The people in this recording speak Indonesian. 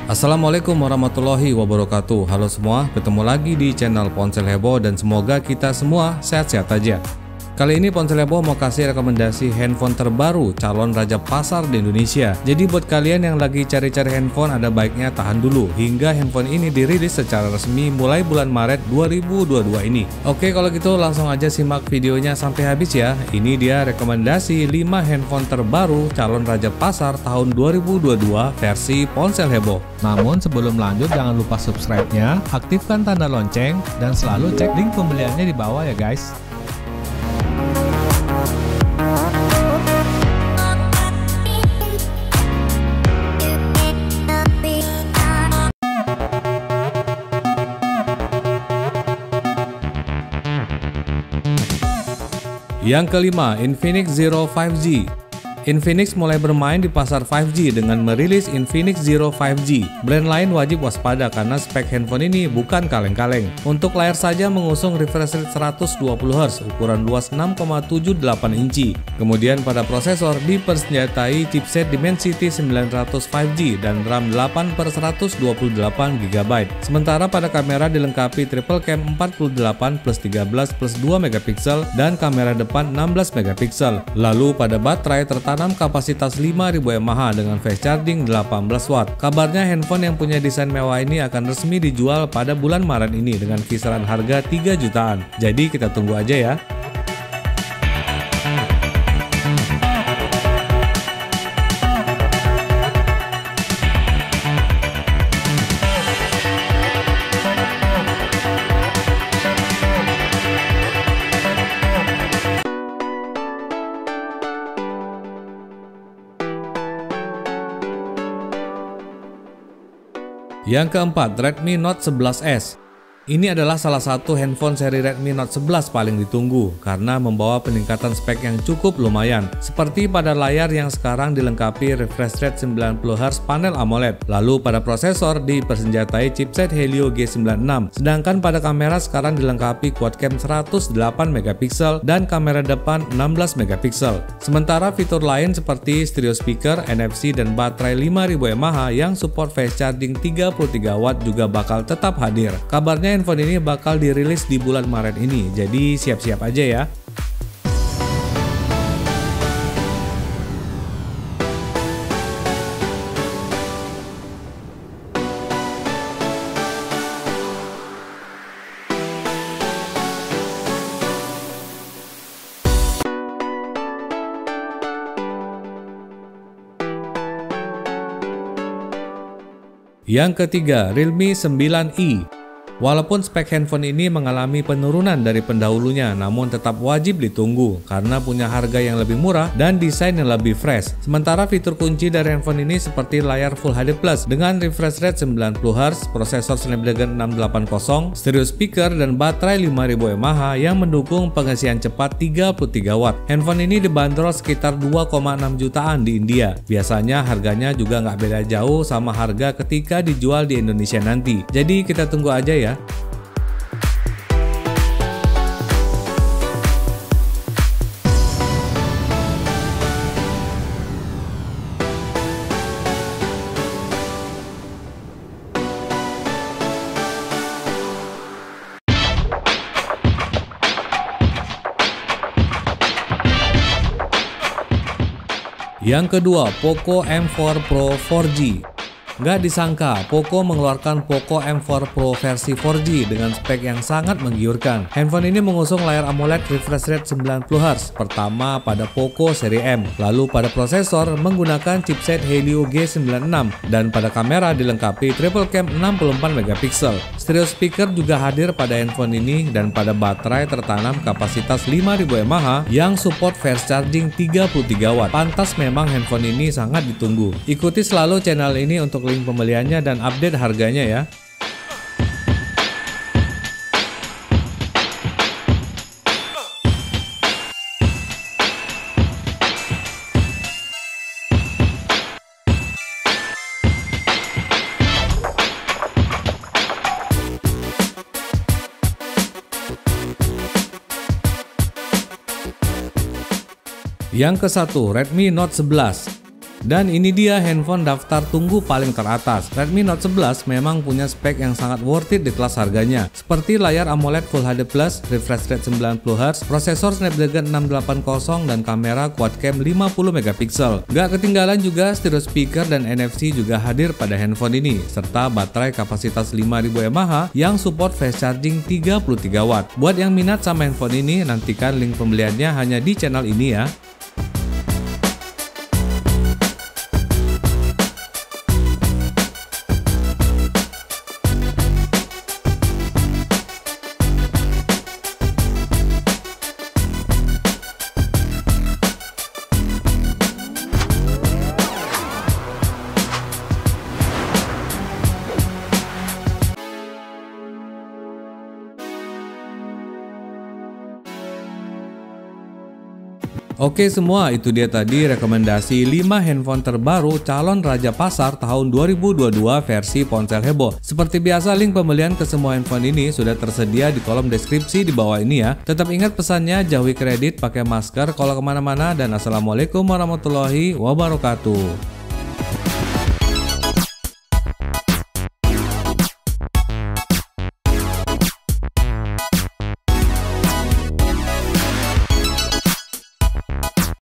Assalamualaikum warahmatullahi wabarakatuh. Halo semua, ketemu lagi di channel Ponsel Heboh dan semoga kita semua sehat-sehat aja. Kali ini Ponsel Heboh mau kasih rekomendasi handphone terbaru calon raja pasar di Indonesia. Jadi buat kalian yang lagi cari-cari handphone, ada baiknya tahan dulu hingga handphone ini dirilis secara resmi mulai bulan Maret 2022 ini. Oke, kalau gitu langsung aja simak videonya sampai habis ya. Ini dia rekomendasi 5 handphone terbaru calon raja pasar tahun 2022 versi Ponsel Heboh. Namun sebelum lanjut jangan lupa subscribe-nya, aktifkan tanda lonceng, dan selalu cek link pembeliannya di bawah ya guys. Yang kelima, Infinix Zero 5G. Infinix mulai bermain di pasar 5G dengan merilis Infinix Zero 5G. Brand lain wajib waspada karena spek handphone ini bukan kaleng-kaleng. Untuk layar saja mengusung refresh rate 120Hz, ukuran luas 6,78 inci. Kemudian pada prosesor dipersenjatai chipset Dimensity 900 5G dan RAM 8/128GB. Sementara pada kamera dilengkapi triple cam 48 plus 13 plus 2 megapiksel dan kamera depan 16 megapiksel. Lalu pada baterai tertanam kapasitas 5000 mAh dengan fast charging 18 watt. Kabarnya handphone yang punya desain mewah ini akan resmi dijual pada bulan Maret ini dengan kisaran harga 3 jutaan. Jadi kita tunggu aja ya. Yang keempat, Redmi Note 11S. Ini adalah salah satu handphone seri Redmi Note 11 paling ditunggu karena membawa peningkatan spek yang cukup lumayan. Seperti pada layar yang sekarang dilengkapi refresh rate 90Hz panel AMOLED. Lalu pada prosesor dipersenjatai chipset Helio G96. Sedangkan pada kamera sekarang dilengkapi quad cam 108 megapiksel dan kamera depan 16 megapiksel. Sementara fitur lain seperti stereo speaker, NFC dan baterai 5000 mAh yang support fast charging 33 watt juga bakal tetap hadir. Kabarnya handphone ini bakal dirilis di bulan Maret ini, jadi siap-siap aja ya. Yang ketiga, Realme 9i. Walaupun spek handphone ini mengalami penurunan dari pendahulunya, namun tetap wajib ditunggu karena punya harga yang lebih murah dan desain yang lebih fresh. Sementara fitur kunci dari handphone ini seperti layar Full HD Plus dengan refresh rate 90Hz, prosesor Snapdragon 680, stereo speaker dan baterai 5000 mAh yang mendukung pengisian cepat 33 watt. Handphone ini dibanderol sekitar 2,6 jutaan di India. Biasanya harganya juga nggak beda jauh sama harga ketika dijual di Indonesia nanti. Jadi kita tunggu aja ya. Yang kedua, Poco M4 Pro 4G. Nggak disangka, Poco mengeluarkan Poco M4 Pro versi 4G dengan spek yang sangat menggiurkan. Handphone ini mengusung layar AMOLED refresh rate 90Hz pertama pada Poco seri M. Lalu pada prosesor menggunakan chipset Helio G96 dan pada kamera dilengkapi triple cam 64 megapiksel. Stereo speaker juga hadir pada handphone ini dan pada baterai tertanam kapasitas 5000 mAh yang support fast charging 33 watt. Pantas memang handphone ini sangat ditunggu. Ikuti selalu channel ini untuk link pembeliannya dan update harganya ya. Yang ke-1, Redmi Note 11. Dan ini dia handphone daftar tunggu paling teratas. Redmi Note 11 memang punya spek yang sangat worth it di kelas harganya, seperti layar AMOLED Full HD+, refresh rate 90Hz, prosesor Snapdragon 680 dan kamera quad cam 50MP. Gak ketinggalan juga stereo speaker dan NFC juga hadir pada handphone ini, serta baterai kapasitas 5000 mAh yang support fast charging 33W. Buat yang minat sama handphone ini, nantikan link pembeliannya hanya di channel ini ya. Oke semua, itu dia tadi rekomendasi 5 handphone terbaru calon raja pasar tahun 2022 versi ponsel heboh. Seperti biasa, link pembelian ke semua handphone ini sudah tersedia di kolom deskripsi di bawah ini ya. Tetap ingat pesannya, jauhi kredit, pakai masker kalau kemana-mana, dan assalamualaikum warahmatullahi wabarakatuh.